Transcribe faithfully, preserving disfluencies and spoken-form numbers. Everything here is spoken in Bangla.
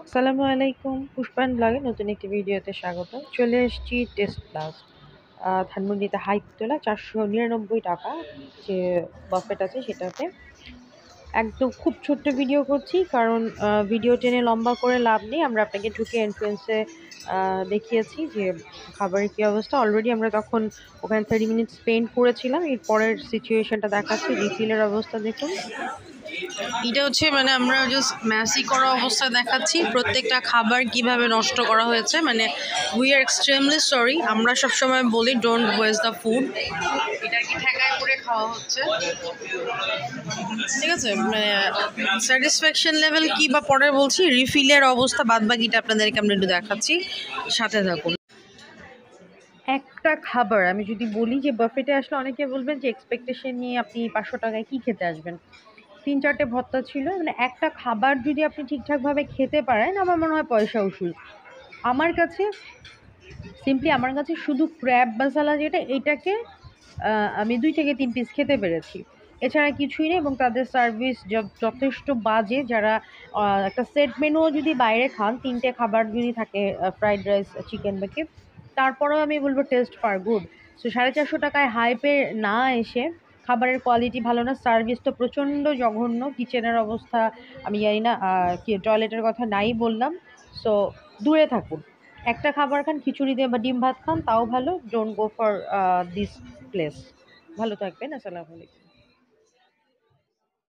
আসসালামু আলাইকুম, পুষ্পায়ন ব্লগে নতুন একটি ভিডিওতে স্বাগত। চলে এসেছি টেস্ট প্লাস ধানমন্ডিতে হাইতোলা চারশো নিরানব্বই টাকা যে বাফেট আছে সেটাতে। একদম খুব ছোট্ট ভিডিও করছি কারণ ভিডিও টেনে লম্বা করে লাভ নেই। আমরা আপনাকে ঢুকে এন্ট্রেন্সে দেখিয়েছি যে খাবারের কী অবস্থা। অলরেডি আমরা তখন ওখানে থার্টি মিনিট স্পেন্ড করেছিলাম। এর পরের সিচুয়েশনটা দেখাচ্ছি। রিফিলের অবস্থা দেখুন। এটা হচ্ছে মানে আমরা জাস্ট ম্যাসি করা অবস্থায় দেখাচ্ছি প্রত্যেকটা খাবার কিভাবে নষ্ট করা হয়েছে। মানে উই আর এক্সট্রিমলি সরি। আমরা সবসময় বলি ডোন্ট ওয়েস্ট দ্য ফুড। এটা কি ঠেকায় করে খাওয়া হচ্ছে, ঠিক আছে? মানে স্যাটিসফ্যাকশন লেভেল কি বা পরে বলছি। রিফিলের অবস্থা বাদ বাকিটা আপনাদেরকে আমরা একটু দেখাচ্ছি, সাথে থাকুন। একটা খাবার আমি যদি বলি যে বাফেটে আসলে অনেকে বলবেন যে এক্সপেকটেশন নিয়ে আপনি পাঁচশো টাকায় কী খেতে আসবেন। তিন চারটে ভর্তা ছিল, মানে একটা খাবার যদি আপনি ঠিকঠাকভাবে খেতে পারেন আমার মনে হয় পয়সা উসুল। আমার কাছে সিম্পলি আমার কাছে শুধু ক্র্যাব মশালা যেটা, এটাকে আমি দুই থেকে তিন পিস খেতে পেরেছি, এছাড়া কিছুই নেই। এবং তাদের সার্ভিস যথেষ্ট বাজে। যারা একটা সেট মেনুও যদি বাইরে খান, তিনটে খাবার যদি থাকে, ফ্রাইড রাইস, চিকেন বা কি, তারপরেও আমি বলবো টেস্ট ফার গুড। সো সাড়ে চারশো টাকায় হাইপে না এসে খাবারের কোয়ালিটি ভালো না, সার্ভিস তো প্রচণ্ড জঘন্য, কিচেনের অবস্থা আমি জানি না, কি টয়লেটের কথা নাই বললাম। সো দূরে থাকুন। একটা খাবার খান, খিচুড়ি দিয়ে বা ডিম ভাত খান, তাও ভালো। Don't go for this place. ভালো থাকবেন। আসসালামু আলাইকুম।